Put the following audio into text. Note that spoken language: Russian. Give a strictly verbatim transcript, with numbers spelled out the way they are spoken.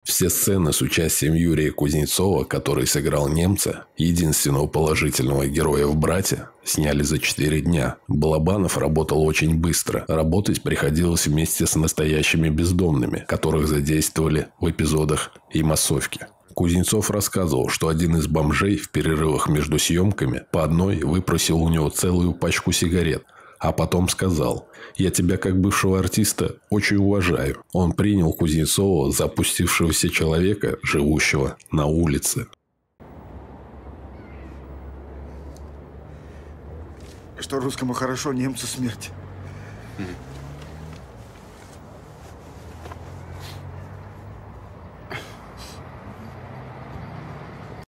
Все сцены с участием Юрия Кузнецова, который сыграл немца, единственного положительного героя в «Брате», сняли за четыре дня. Балабанов работал очень быстро. Работать приходилось вместе с настоящими бездомными, которых задействовали в эпизодах и массовки. Кузнецов рассказывал, что один из бомжей в перерывах между съемками по одной выпросил у него целую пачку сигарет. А потом сказал: «Я тебя как бывшего артиста очень уважаю». Он принял Кузнецова за опустившегося человека, живущего на улице. Что русскому хорошо, немцу смерть. Mm-hmm.